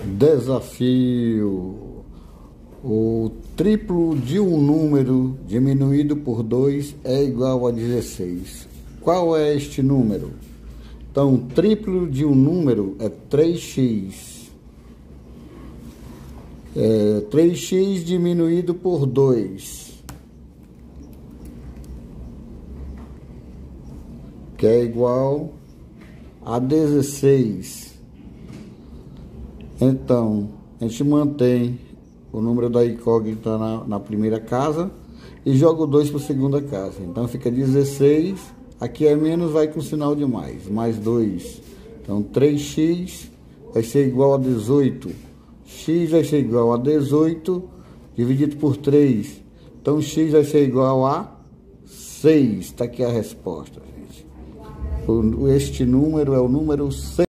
Desafio: o triplo de um número diminuído por 2 é igual a 16. Qual é este número? Então, o triplo de um número é 3x. 3x diminuído por 2, que é igual a 16. Então, a gente mantém o número da incógnita na primeira casa e joga o 2 para a segunda casa. Então, fica 16. Aqui é menos, vai com sinal de mais 2. Então, 3x vai ser igual a 18. X vai ser igual a 18 dividido por 3. Então, x vai ser igual a 6. Está aqui a resposta, gente. Este número é o número 6.